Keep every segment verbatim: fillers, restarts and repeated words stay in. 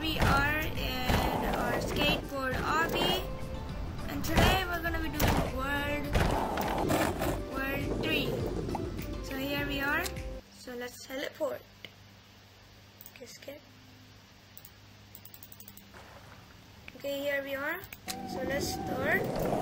we are in our skateboard obby, and today we're gonna be doing world world three. So here we are. So let's teleport. Okay, skip. Okay, here we are. So let's start.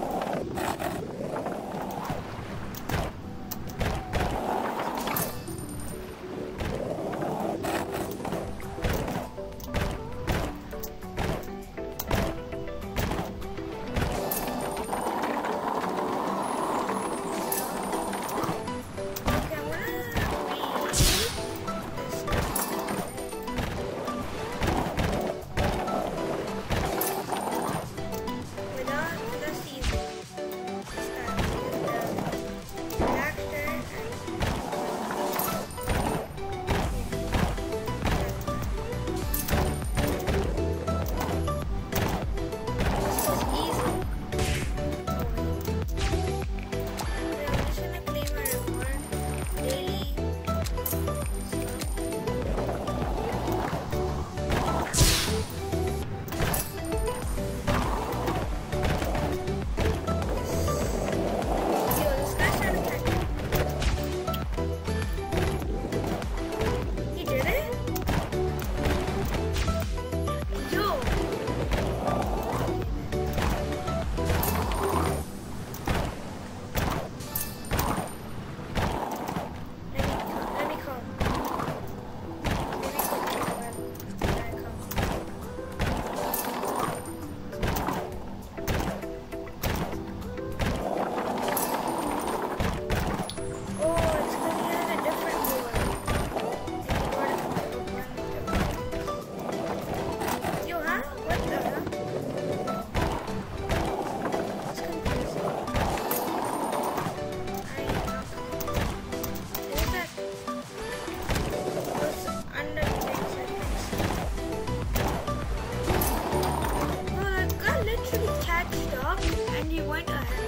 And he went ahead.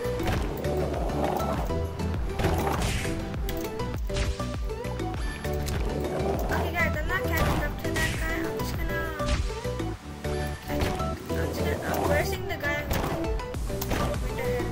Okay guys, I'm not catching up to that guy. I'm just gonna I'm just gonna I'm versing the guy who went ahead.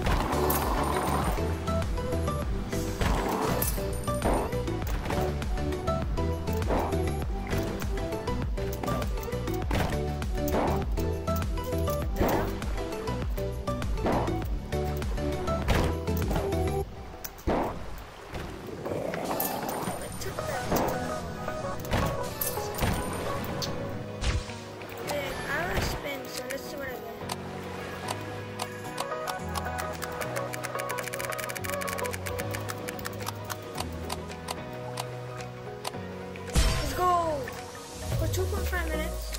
two point five minutes.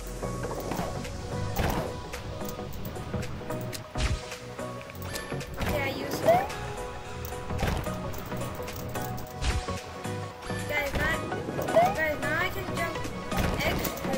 Okay, I used it. Guys, now, guys, now I can jump extra.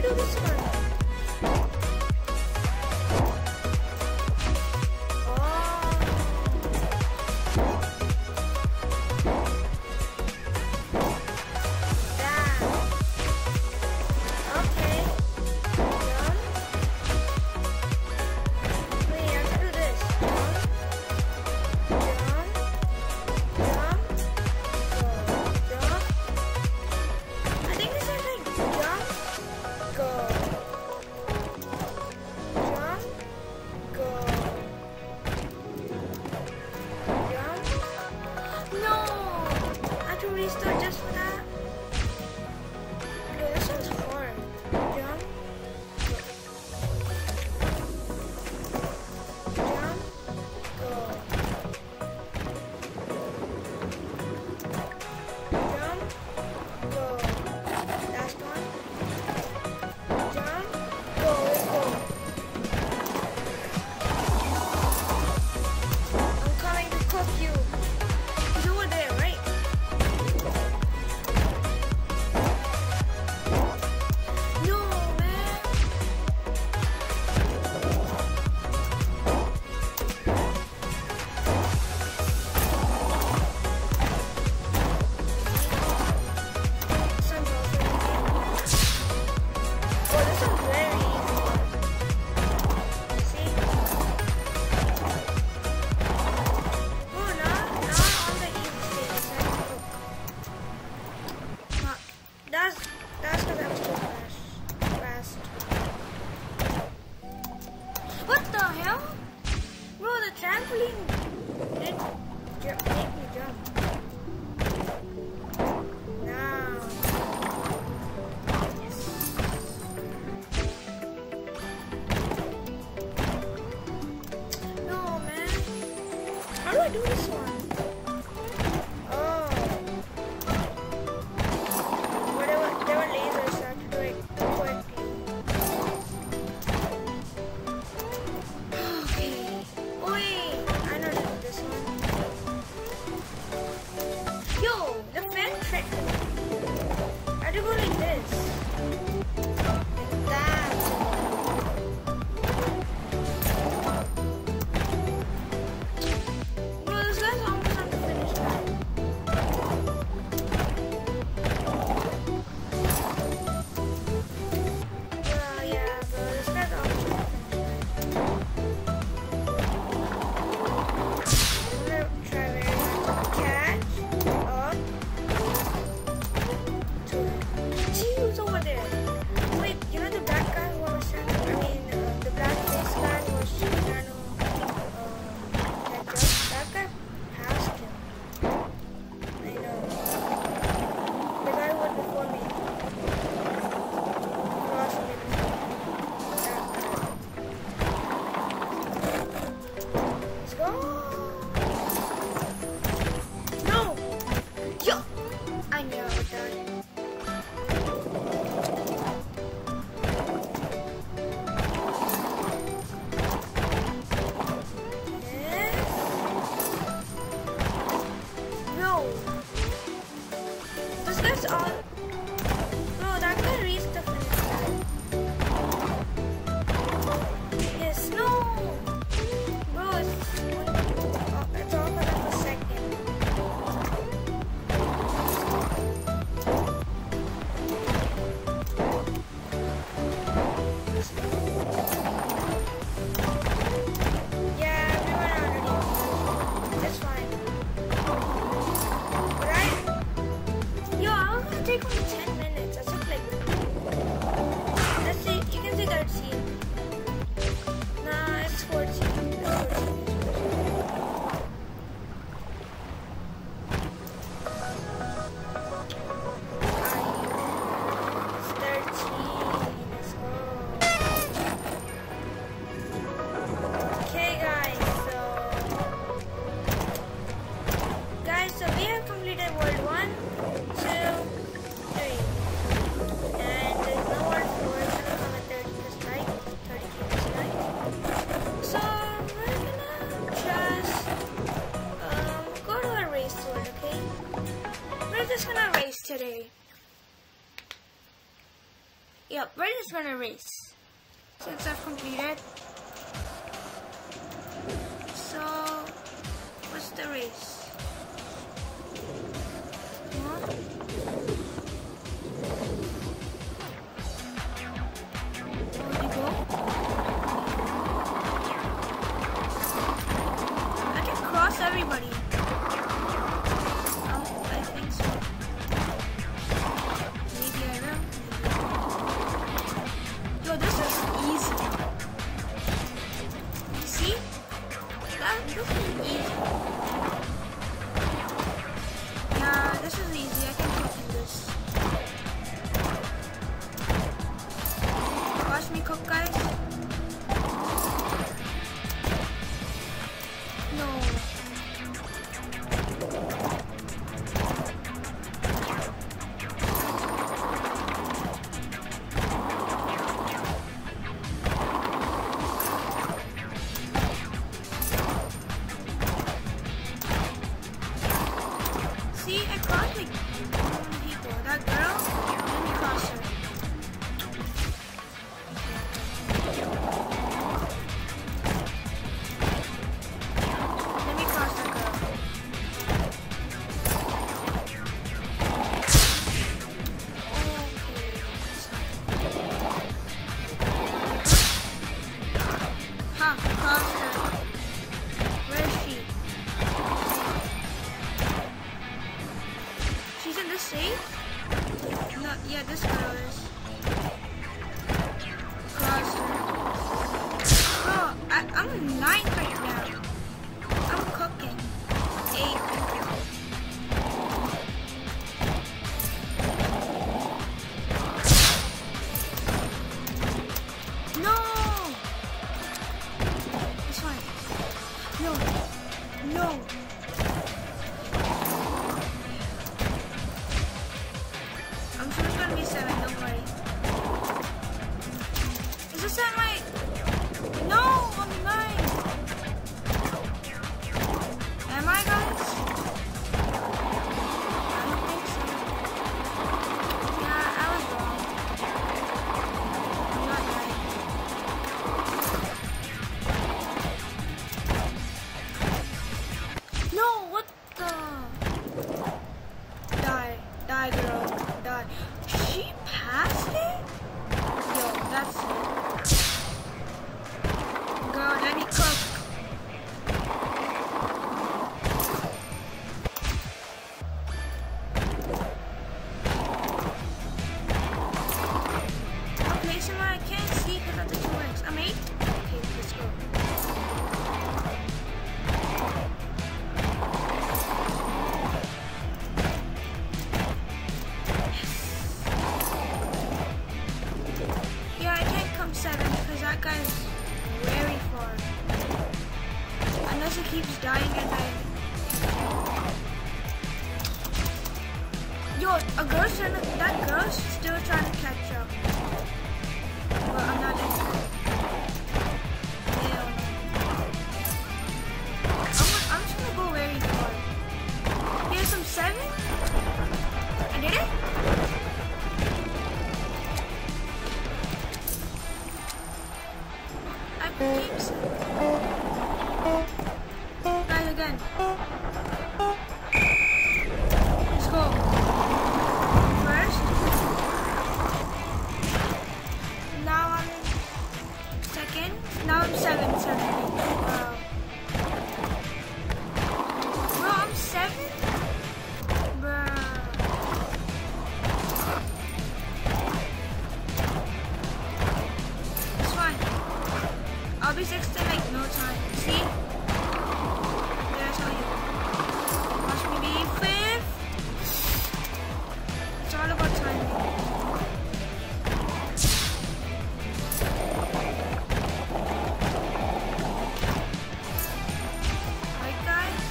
do this one? Restart just for that? Okay, this one's hard. Jump. Jump. Go. Jump. Go. Last one. Jump. Go. Let's go. I'm coming to cook you. He's over there, right? That's that's because I was too fast. Fast. What the hell? Bro, the trampoline did ju- make me jump. Now. Yes. No, man. How do I do this one? I do go like this. Like that. Bro, this guy's almost on the finish line. Well, yeah, bro, this guy's almost on the finish line. I'm gonna try very hard to catch up. Who's over there? Wait, you know the black guy who was trying to, I mean, uh, the black face guy who was trying to, uh, catch up? That guy passed him. I know. The guy who was before me. Crossed me before. That guy. Let's go! No! Yo! I knew I would die. This guy's all. Bro, that guy reached the finish line. Yes, no! Bro, it's, it's all for like a second. Yeah, we went already. It's fine. Yo, I'm gonna take only ten minutes. I took like. Let's see. You can see thirteen. Nah, it's fourteen. It's fourteen. It's thirteen. Let's go. Yep, we're just gonna race since I've completed. So, what's the race? Huh? Where'd you go? I can cross everybody. Oh, I think so. Maybe I will. Yo, this is easy. You see? That, this is easy. Yeah, this is easy. I can cook in this. Watch me cook, guys. No. See, I crossed like people. That girl, let me cross her. Let me cross that girl. Ha, crossed her. Where is she? She's in this safe? No, yeah, this girl is. Crossed her. Bro, I, I'm in ninth right now. I'm cooking. Eight. No! It's fine. No. No. I'm sure it's gonna be seven, don't worry. Is this at my... No, I'm nine. Am I, guys? I don't think so. Yeah, I was wrong. I'm not nine. No, what the? Die, die, girl, die. She passed it? Yo, that's it. Girl, let me cook. I'm placing where I can't see because of the two eggs. I'm eight? Okay, let's go. Yeah, I can't come seven because that guy's very far. Unless he keeps dying and dying. Yo, a girl's trying to, that girl's still trying to catch up. But I'm not in. Hell no. I'm, I'm just gonna go very far. Here's some seven. I did it? I keep seven. Guys, again. Let's go. First. Now I'm in second. Now I'm seven, seven. Wow. Bro, I'm seven? Bro. It's fine. I'll be sixth in like no time. See? There's how you. Watch me be fifth. It's all about timing. Right, guys?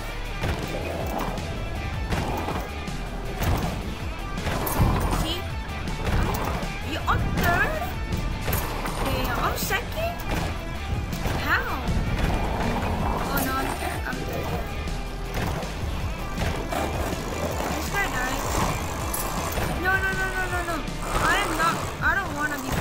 See? You're on third? Damn, I'm second? How? Oh no, I'm third. I'm third. This guy died. No, no, no, no, no, no. I am not. I don't want to be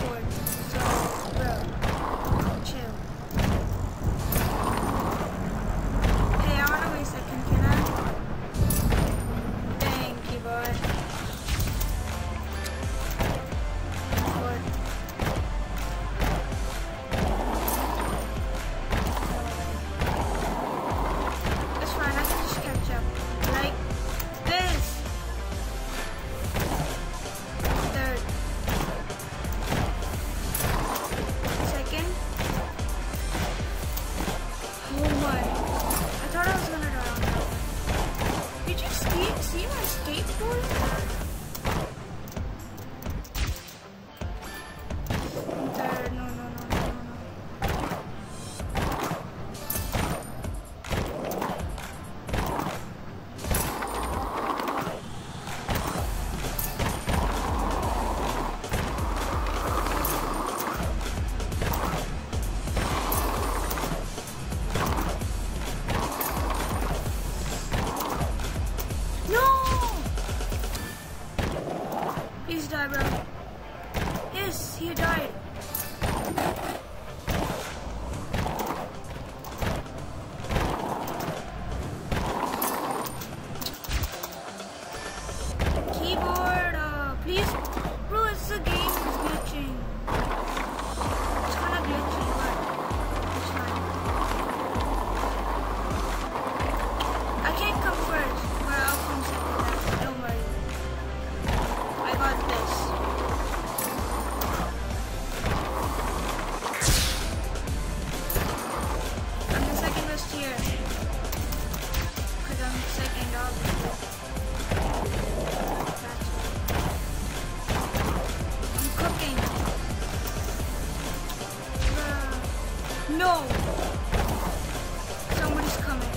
no! Somebody's coming.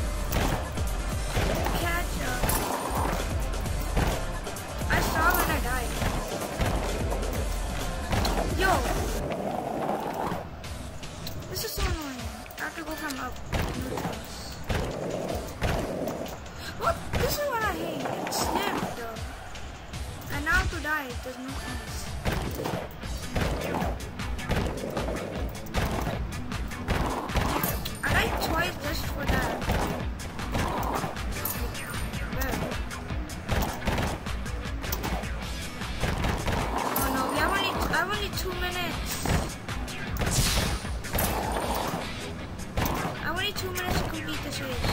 Catch up. I saw when I died. Yo! This is so annoying. I have to go from up. What? This is what I hate. It's snipped though. And now to die, there's no sense. I died twice just for that. Oh no, we have only, I have only two minutes. I have only two minutes to complete this race.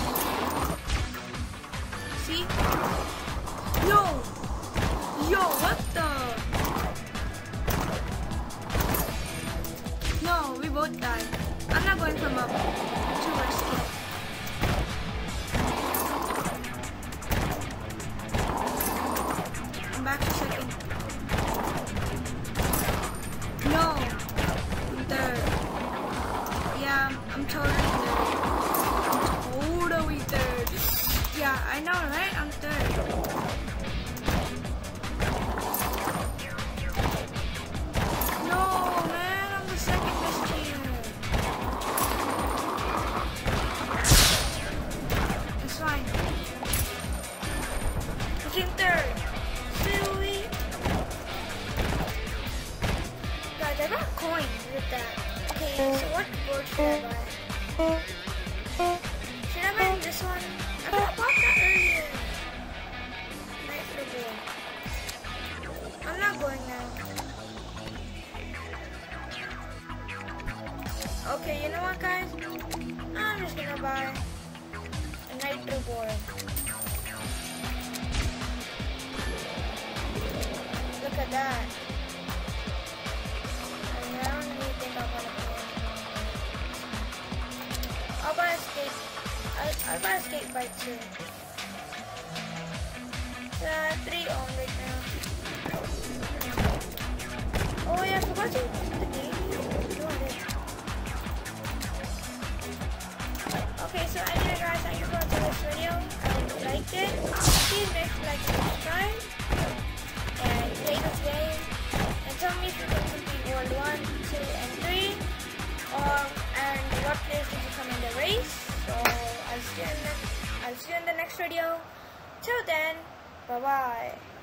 See? Yo! Yo, what the? No, we both died. I'm not going from up. Too risky. I'm back to second. No! I'm third. Yeah, I'm, I'm totally third. I'm totally third. Yeah, I know, right? I'm third. Should I buy this one? I bought that earlier. Nice little. I'm not going now. Okay, you know what, guys? I'm just gonna buy a nitro board. Look at that. And I don't really think I'm gonna play. I'll buy a skate. I'll, I'll buy a skate bike too. Uh, three on right now. Oh yeah, I forgot to put the game. Okay, so anyway guys, thank you for watching this video. I hope you liked it. Please make sure to like and subscribe. And play this game. And tell me if you can complete World one, two, and three. Um, and what players did you come in the race? So I'll see you in the, I'll see you in the next video. Till then, bye bye.